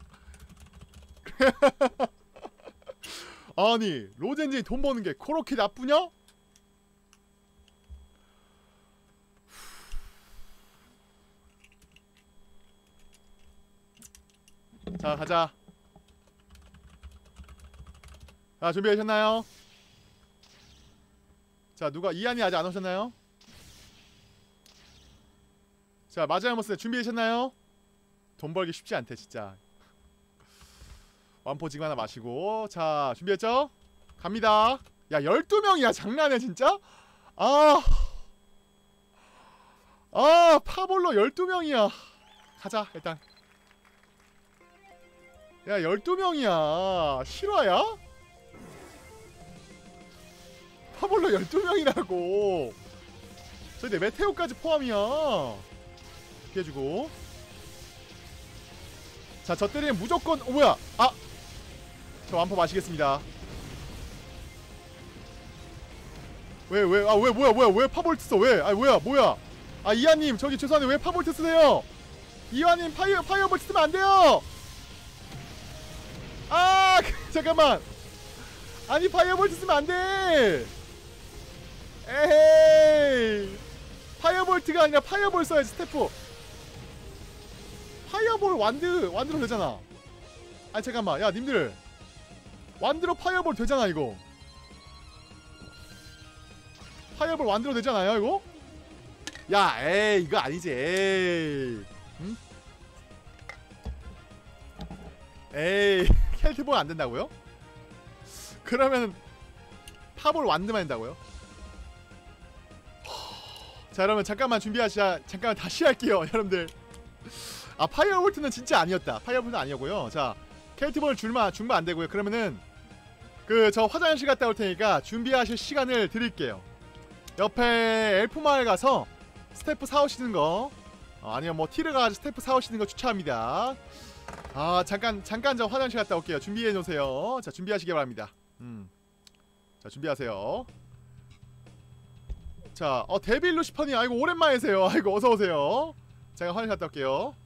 아니 로젠진이 돈 버는 게 그렇게 나쁘냐? 자 가자. 자 준비하셨나요? 자 누가 이한이 아직 안 오셨나요? 자 마지막 준비되셨나요? 돈 벌기 쉽지 않대 진짜. 완포 지금 하나 마시고. 자 준비했죠? 갑니다. 야 12명이야 장난해 진짜? 파볼로 12명이야 가자 일단. 야 12명이야 실화야? 파볼로 12명이라고. 저기 내 메테오까지 포함이야. 피해주고. 자, 저 때리면 무조건 뭐야? 아! 저 완포 마시겠습니다. 왜 뭐야 왜 파볼트 써? 왜? 아 뭐야? 아 이하님 저기 죄송한데 왜 파볼트 쓰세요? 이하님 파이어볼트 쓰면 안 돼요. 아 잠깐만. 아니 파이어볼트 쓰면 안 돼. 에헤이. 파이어볼트가 아니라 파이어볼 써야지 스태프. 파이어볼 완드로 되잖아. 아 잠깐만 야 님들 완드로 파이어볼 되잖아 이거. 파이어볼 완드로 되잖아요 이거? 야 에이 이거 아니지 에이. 응? 에이 켈트볼 안 된다고요? 그러면 파볼 완드만 된다고요? 자 여러분 잠깐만 준비하시자. 잠깐만 다시 할게요 여러분들. 아 파이어볼트는 진짜 아니었다. 파이어볼트는 아니었고요. 자 켈트볼 주면 안 되고요. 그러면은 그 저 화장실 갔다 올 테니까 준비하실 시간을 드릴게요. 옆에 엘프마을 가서 스태프 사오시는 거 아니면 뭐 티르 가서 스태프 사오시는 거 추천합니다. 아 잠깐 저 화장실 갔다 올게요. 준비해 놓으세요. 자 준비하시기 바랍니다. 자 준비하세요. 자 데빌 루시퍼님 아이고 오랜만이세요. 아이고 어서 오세요. 제가 화장실 갔다 올게요.